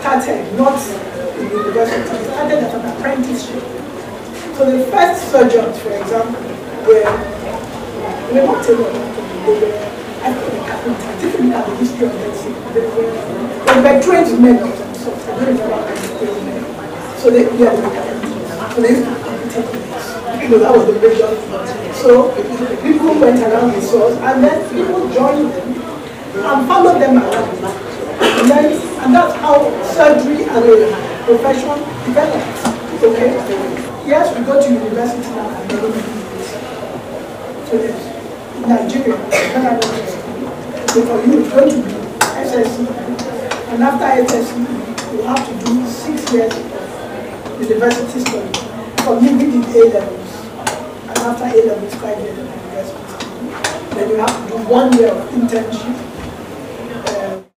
started not in the university, it started as an apprenticeship. So the first surgeons, for example, were not tailors, they were carpenters. If you look at the history of medicine, they were trained men of some sort. I don't remember how many trained men. So they were carpenters. So they used to communicate with us. That was the major thing. So people went around the source, and then people joined them and followed them around. And that's how surgery as a profession developed. Okay? Yes, we go to university now and then we do this. So there's Nigeria, so for you it's going to be SSC, and after SSC you have to do 6 years university study. For me, we did A-levels, and after A-levels 5 years of university. Then you have to do 1 year of internship.